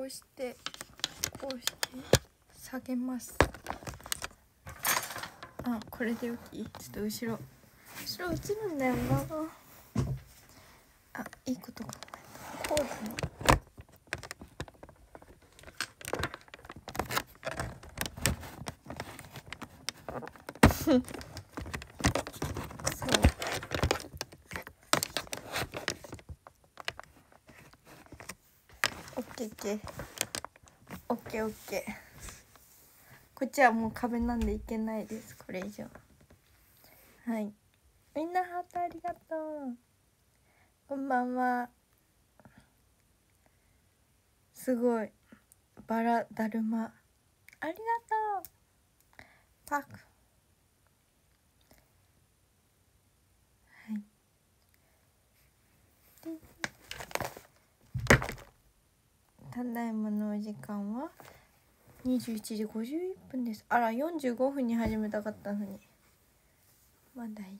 うして下げます。あ、これでよき？ちょっと後ろ映るんだよな。あ、いいこと考えた。こうだね。そうオッケーオッケーこっちはもう壁なんでいけないです、これ以上。はい、みんなハートありがとう。こんばんは。すごいバラだるまありがとう。パク。はい、ただいまのお時間は21時51分です。あら、45分に始めたかったのにまだい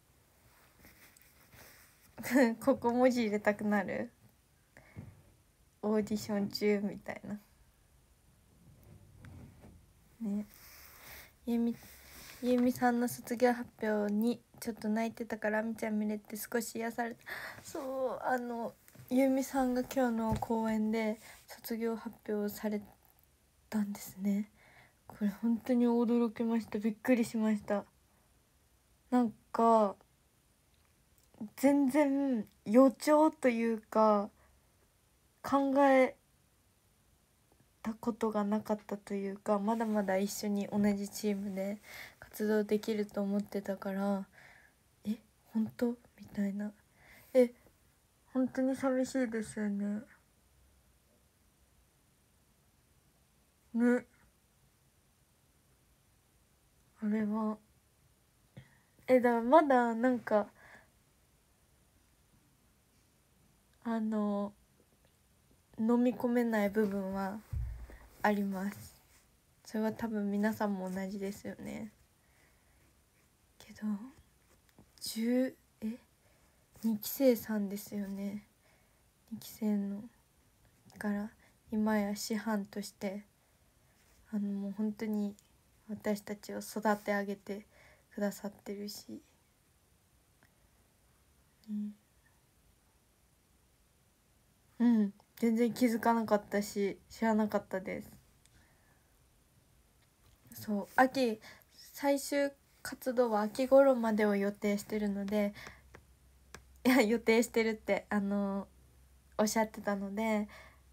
いわここ文字入れたくなる、オーディション中みたいなね。ゆみさんの卒業発表にちょっと泣いてたからみちゃん見れて少し癒された。そう、ゆみさんが今日の公演で卒業発表されたんですね。これ本当に驚きました。びっくりしました。なんか全然予兆というか考えたことがなかったというか、まだまだ一緒に同じチームで活動できると思ってたから、本当みたいな。本当に寂しいですよね。ね、あれはだからまだなんか飲み込めない部分はあります。それは多分皆さんも同じですよね。けど2期生さんですよね。2期生のから今や師範としてもう本当に私たちを育て上げてくださってるし、全然気づかなかったし知らなかったです。そう秋最終活動は秋頃までを予定してるので、いや予定してるっておっしゃってたので、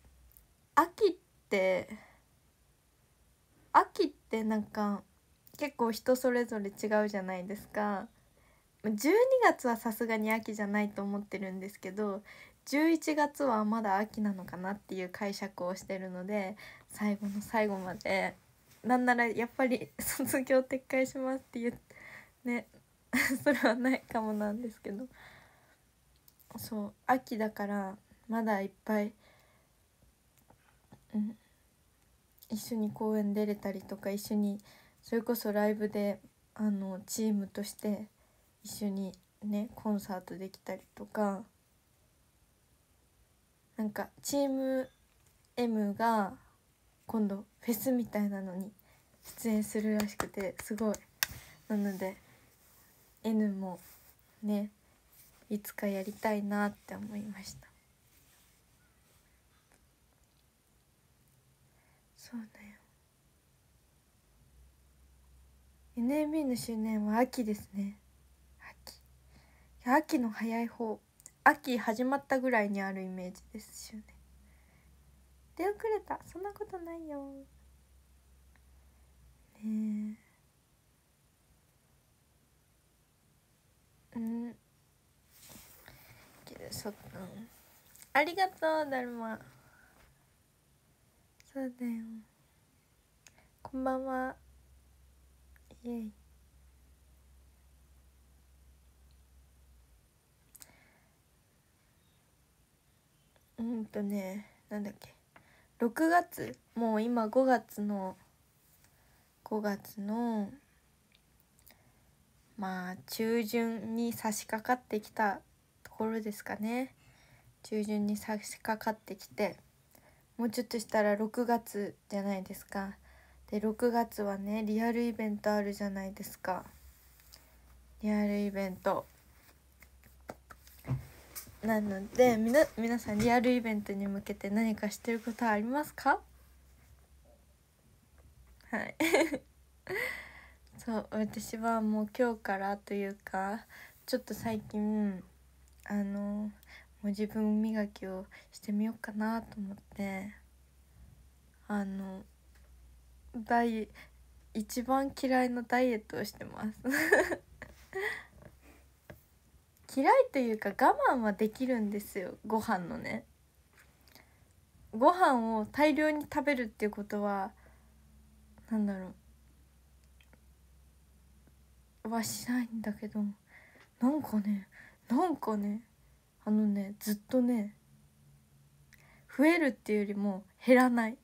秋ってなんか結構人それぞれ違うじゃないですか。12月はさすがに秋じゃないと思ってるんですけど、11月はまだ秋なのかなっていう解釈をしてるので、最後の最後までなんならやっぱり卒業撤回しますって言ってねそれはないかもなんですけど、そう秋だからまだいっぱい、一緒に公演出れたりとか、一緒にそれこそライブでチームとして一緒にねコンサートできたりとか、なんかチーム M が今度フェスみたいなのに出演するらしくて、すごいなので N もねいつかやりたいなって思いました。そうだよ、 NMB の周年は秋ですね。秋の早い方、秋始まったぐらいにあるイメージですよね。出遅れた、そんなことないよね。ありがとうだるま。そうだよ、こんばんは。イエイ。なんだっけ、6月、もう今5月のまあ中旬に差し掛かってきたところですかね。中旬に差し掛かってきて、 もうちょっとしたら6月じゃないですか。で6月はねリアルイベントあるじゃないですか。リアルイベントなので皆さんリアルイベントに向けて何かしてることはありますか？はいそう私はもう今日からというかちょっと最近もう自分磨きをしてみようかなと思ってダイ一番嫌いなダイエットをしてます嫌いというか我慢はできるんですよ。ご飯のねご飯を大量に食べるっていうことはなんだろうはしないんだけどなんかねずっとね増えるっていうよりも減らない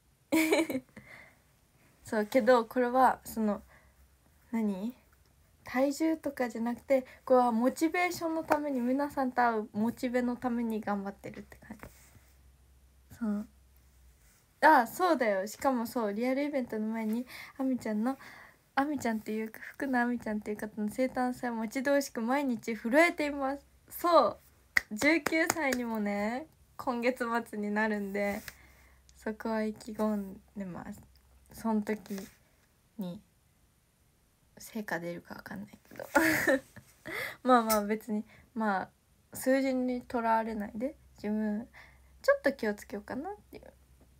そうけどこれは何体重とかじゃなくてこれはモチベーションのために皆さんと会うモチベのために頑張ってるって感じ。そうそうだよ。しかもそうリアルイベントの前にあみちゃんっていうか福野あみちゃんっていう方の生誕祭を待ち遠しく毎日震えています。そう19歳にもね今月末になるんでそこは意気込んでます。その時に成果出るか分かんないけどまあ別に数字にとらわれないで自分ちょっと気をつけようかなっていう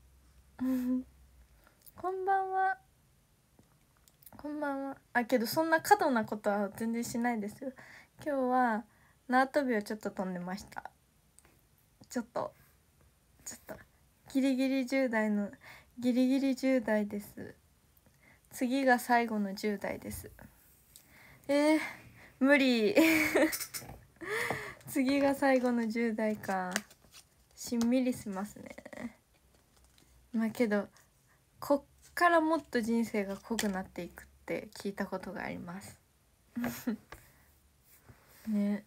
こんばんはけどそんな過度なことは全然しないですよ。今日は縄跳びをちょっと飛んでました。ちょっとギリギリ10代です。次が最後の10代です。無理次が最後の10代か。しんみりしますね。けどこっからもっと人生が濃くなっていくって聞いたことがありますね。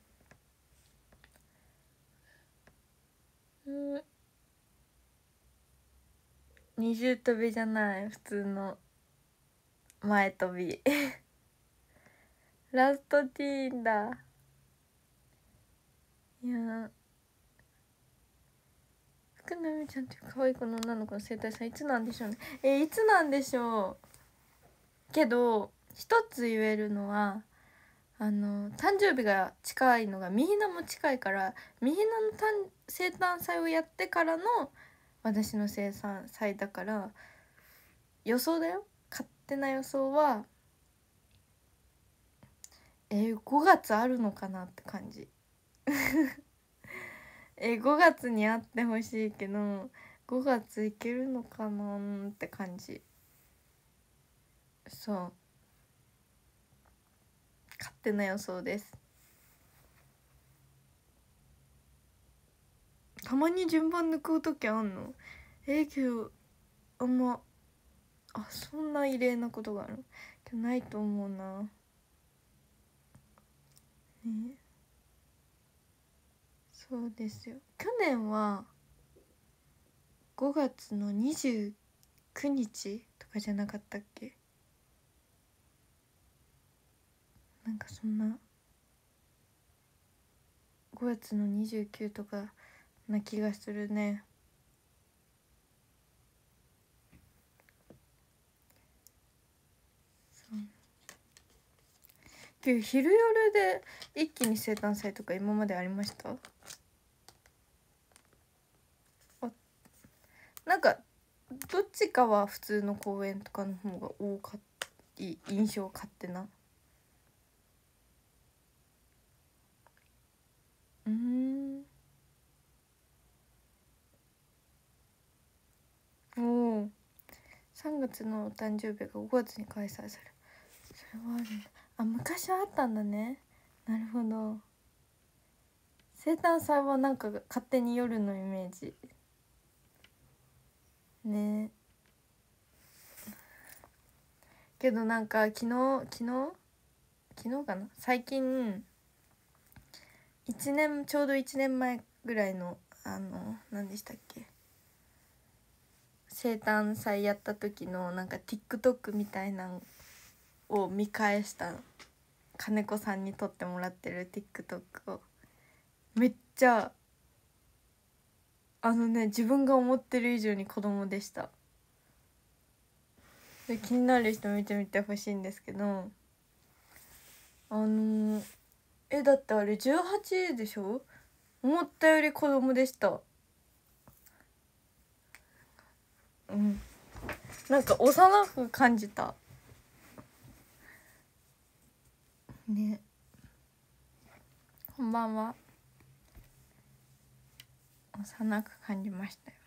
二重跳びじゃない普通の前跳びラストティーンだ。いや福波ちゃんっていう可愛い子の女の子の生態さんいつなんでしょうね。いつなんでしょうけど一つ言えるのは誕生日が近いのがみひなも近いからみひなの生誕祭をやってからの私の生誕祭だから予想だよ。勝手な予想は5月あるのかなって感じ5月にあってほしいけど5月いけるのかなって感じ。そう勝手な予想です。たまに順番抜く時あんの？けどそんな異例なことがあるけどないと思うな。ねそうですよ。去年は5月の29日とかじゃなかったっけ？なんかそんな5月の29とかな気がするね。けど昼夜で一気に生誕祭とか今までありました？なんかどっちかは普通の公演とかの方が多かった印象勝手な。おお3月のお誕生日が5月に開催される。それはあるんだ。昔はあったんだね。なるほど。生誕祭はなんか勝手に夜のイメージね。けどなんか昨日かな最近ちょうど1年前ぐらいの何でしたっけ生誕祭やった時のなんか TikTok みたいなのを見返したの。金子さんに撮ってもらってる TikTok をめっちゃ自分が思ってる以上に子供でした。で気になる人見てみてほしいんですけど、だってあれ18でしょ。思ったより子供でした。なんか幼く感じたね。こんばんは。幼く感じましたよ。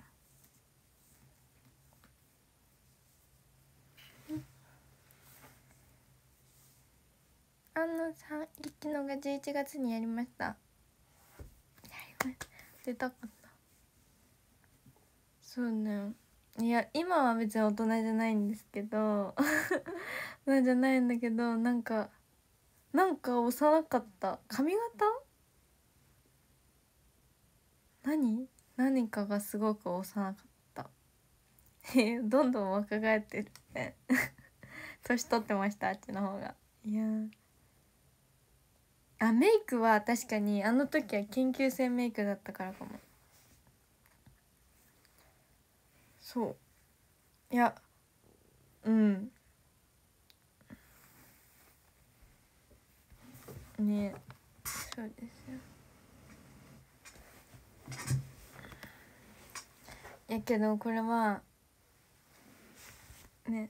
さん一期のが11月にやりました。出たかった。そうね。いや今は別に大人じゃないんですけど大人じゃないんだけど、なんか幼かった。髪型何かがすごく幼かったどんどん若返ってるね年取ってました、あっちの方が。いやメイクは確かにあの時は研究生メイクだったからかも。そういやね、そうですよ。やけどこれはね、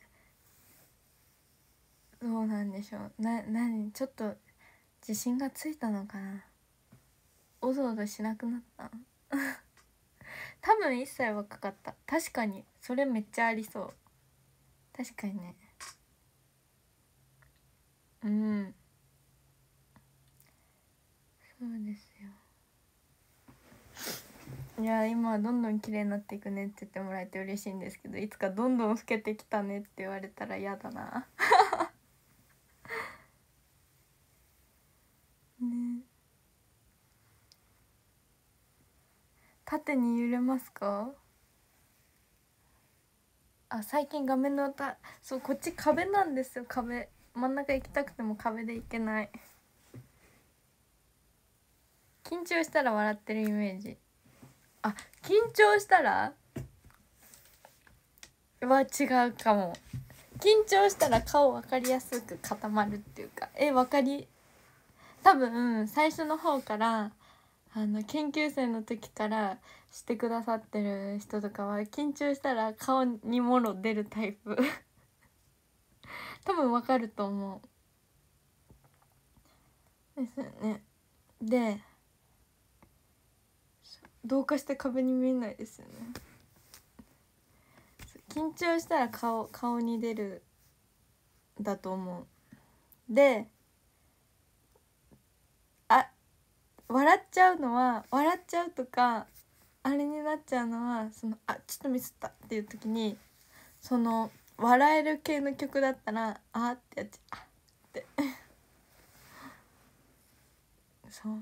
どうなんでしょう。ちょっと自信がついたのかな。おどおどしなくなった多分1歳若かった。確かにそれめっちゃありそう。確かにね。そうですよ。いや今はどんどん綺麗になっていくねって言ってもらえて嬉しいんですけど、いつかどんどん老けてきたねって言われたら嫌だなね。縦に揺れますか。最近画面のそうこっち壁なんですよ。壁真ん中行きたくても壁で行けない。緊張したら笑ってるイメージ。緊張したらは違うかも。緊張したら顔分かりやすく固まるっていうか、多分最初の方から研究生の時からしてくださってる人とかは緊張したら顔にもろ出るタイプ多分分かると思うですよね。で同化して壁に見えないですよね。緊張したら顔に出るだと思う。で笑っちゃうとかあれになっちゃうのはちょっとミスったっていう時に、その笑える系の曲だったらってやっちゃうってそう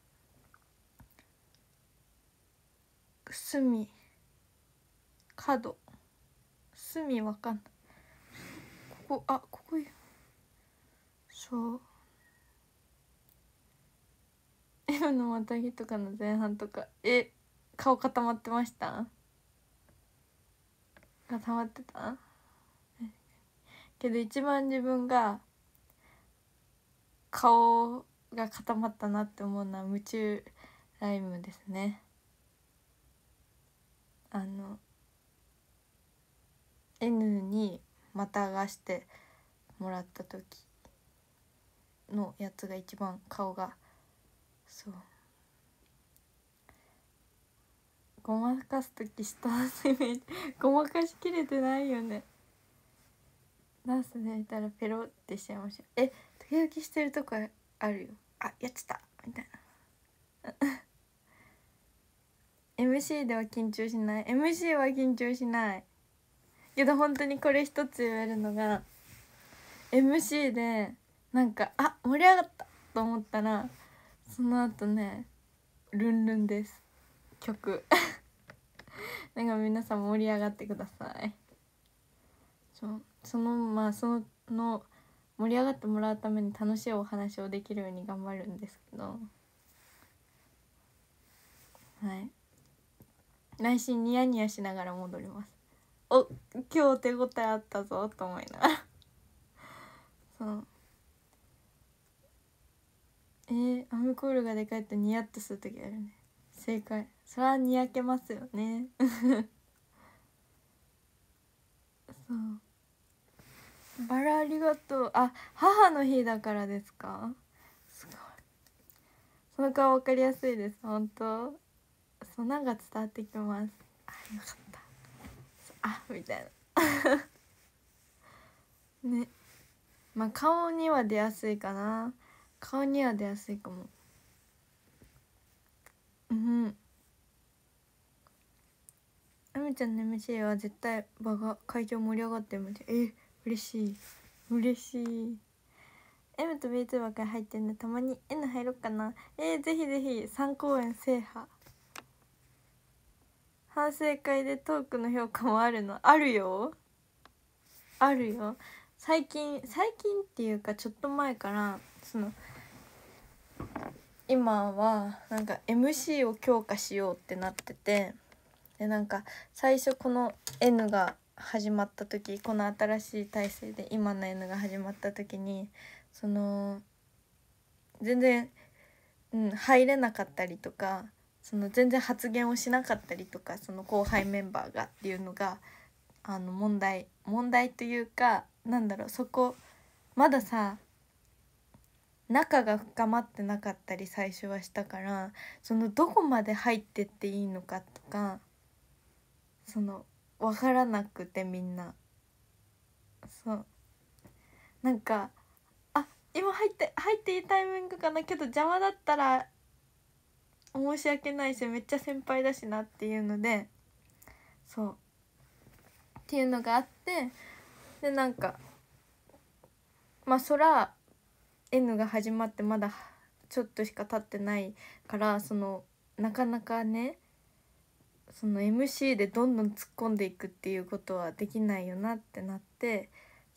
隅角隅わかんない。ここそう M のまたぎとかの前半とか顔固まってました。固まってたけど一番自分が顔が固まったなって思うのは夢中ライムですね。N にまたがしてもらった時のやつが一番顔がそうごまかす時下のイメージごまかしきれてないよね。ダンスで見たらペロってしちゃいました。時々してるとこあるよ。やってたみたいなMC では緊張しない。 MC は緊張しないけど、本当にこれ一つ言えるのが MC でなんか盛り上がったと思ったらその後ねルンルンです曲なんか皆さん盛り上がってください。その盛り上がってもらうために楽しいお話をできるように頑張るんですけど、はい、来週ニヤニヤしながら戻ります。お、今日手応えあったぞと思いながらそうアルコールがでかいとニヤッとする時あるね。正解。それはにやけますよねそうバラありがとう。あ、母の日だからですか。すごい、その顔分かりやすいです。本当そう、なんか伝わってきます。あ、よかった。あ、みたいなね。まあ顔には出やすいかな。顔には出やすいかも。うん。あみちゃんの MC は絶対場が会場盛り上がってるみたい。嬉しい嬉しい。 M と B2 ばっかり入ってんの、たまに N 入ろっかな。ぜひぜひ3公演制覇。反省会でトークの評価もあるの。あるよあるよ。最近っていうかちょっと前から今はなんか MC を強化しようってなってて、でなんか最初この N が始まった時、この新しい体制で今の N が始まった時に全然、入れなかったりとか、全然発言をしなかったりとか、その後輩メンバーがっていうのが問題というか、なんだろう、そこまださ仲が深まってなかったり最初はしたから、どこまで入ってっていいのかとか分からなくて、みんなそうなんか今入っていいタイミングかな、けど邪魔だったら申し訳ないしめっちゃ先輩だしなっていうので、そうっていうのがあって、でなんかまあそら N が始まってまだちょっとしか経ってないから、なかなかねMC でどんどん突っ込んでいくっていうことはできないよなってなって、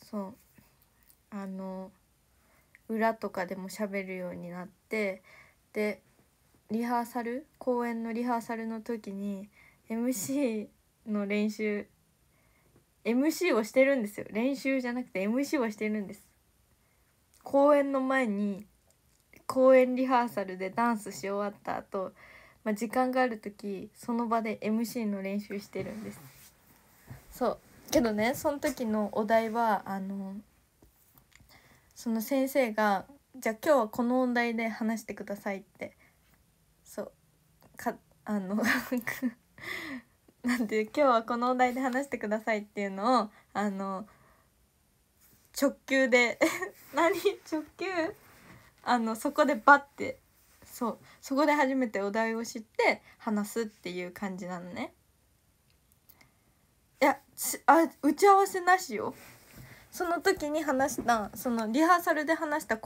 裏とかでも喋るようになって、で公演のリハーサルの時に MC の練習 MC をしてるんですよ。練習じゃなくて MC をしてるんです。公演の前に公演リハーサルでダンスし終わった後、時間がある時その場で MC の練習してるんです。そうけどね、その時のお題はその先生が「じゃあ今日はこの問題で話してください」ってなんで今日はこのお題で話してくださいっていうのを直球で直球そこでバッてそこで初めてお題を知って話すっていう感じなのね。いや打ち合わせなしよ。その時に話したリハーサルで話した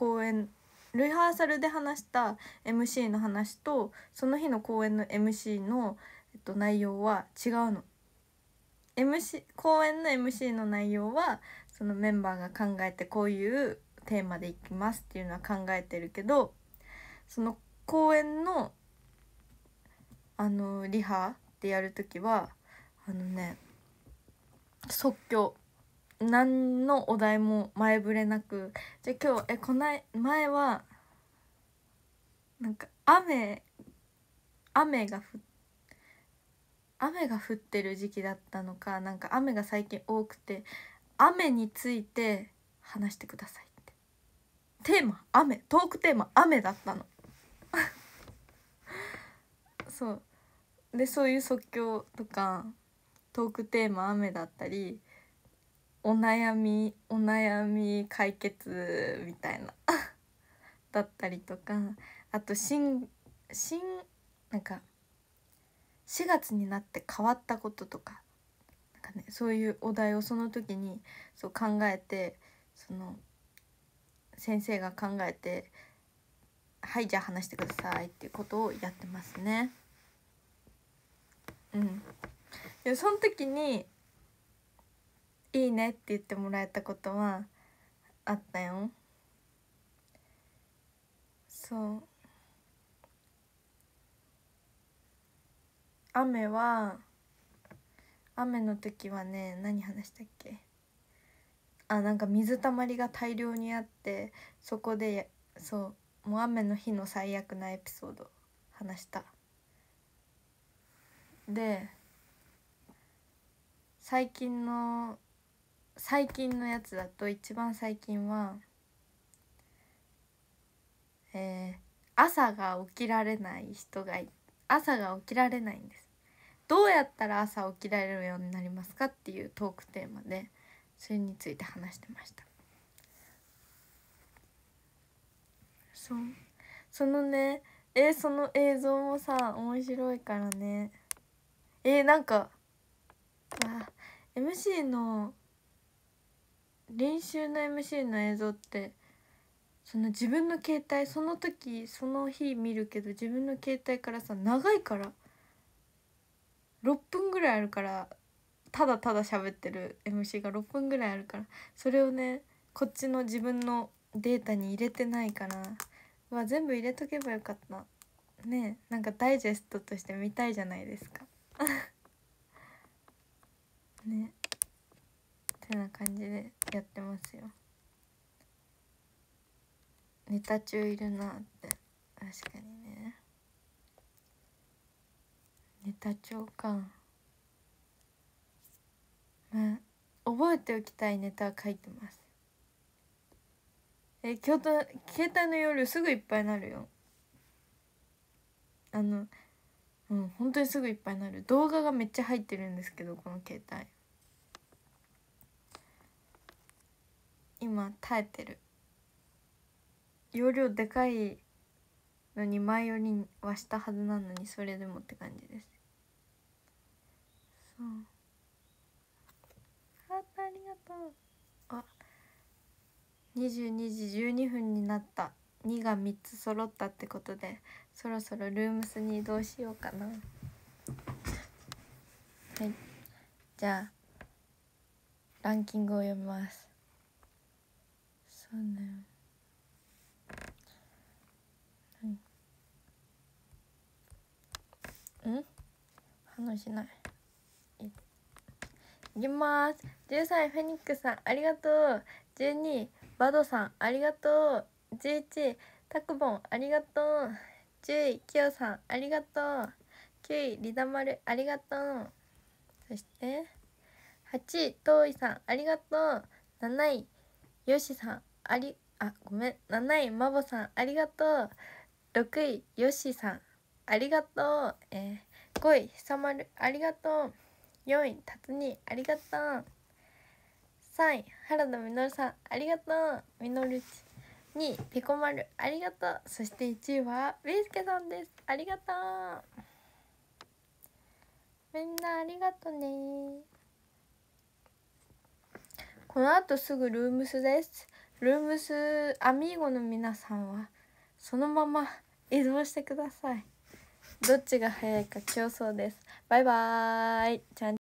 MC の話とその日の公演の MC の、内容は違うの。公演の MC の内容はそのメンバーが考えてこういうテーマでいきますっていうのは考えてるけど、その公演のリハでやる時は即興、何のお題も前触れなく、じゃあ今日前はなんか雨が降ってる時期だったのか、なんか雨が最近多くて、雨について話してくださいってトークテーマ雨だったのそうで、そういう即興とかトークテーマ雨だったり、お悩み解決みたいなだったりとか、あとなんか4月になって変わったこととか、なんかね、そういうお題をその時にそう考えて、先生が考えて「はい、じゃあ話してください」っていうことをやってますね。 でその時に「いいね」って言ってもらえたことはあったよ。そう雨の時はね、何話したっけ。なんか水たまりが大量にあって、そこでもう雨の日の最悪なエピソード話した。で最近のやつだと、一番最近は朝が起きられないんです。どうやったら朝起きられるようになりますかっていうトークテーマで、それについて話してました。そのね、その映像もさ面白いからね。なんかMC の練習の MC の映像って、その自分の携帯、その時その日見るけど、自分の携帯からさ、長いから6分ぐらいあるから、ただただ喋ってる MC が6分ぐらいあるから、それをねこっちの自分のデータに入れてないから、全部入れとけばよかったね。なんかダイジェストとして見たいじゃないですかね。ってな感じでやってますよ。ネタ中いるなって。確かにね、ネタ帳か。覚えておきたいネタは書いてます。携帯の容量すぐいっぱいになるよ。本当にすぐいっぱいになる。動画がめっちゃ入ってるんですけど、この携帯今耐えてる。容量でかいのに前よりはしたはずなのに、それでもって感じです。そう、ありがとう。22時12分になった。2が3つ揃ったってことで、そろそろルームスに移動しようかな。はい、じゃあランキングを読みます。そうね、話しない。いきます。13位フェニックスさんありがとう。12位バドさんありがとう。11位タクボンありがとう。10位キヨさんありがとう。9位リダマルありがとう。そして8位トウイさんありがとう。7位ヨシさんごめん、7位マボさんありがとう。6位ヨシさんありがとう。5位ひさまるありがとう。4位たつにありがとう。3位原田みのるさんありがとう。みのるち。2位ピコマルありがとう。そして1位はビーすけさんです。ありがとう。みんなありがとね。この後すぐルームスです。ルームスアミーゴの皆さんはそのまま移動してください。どっちが早いか競争です。バイバーイ。ちゃん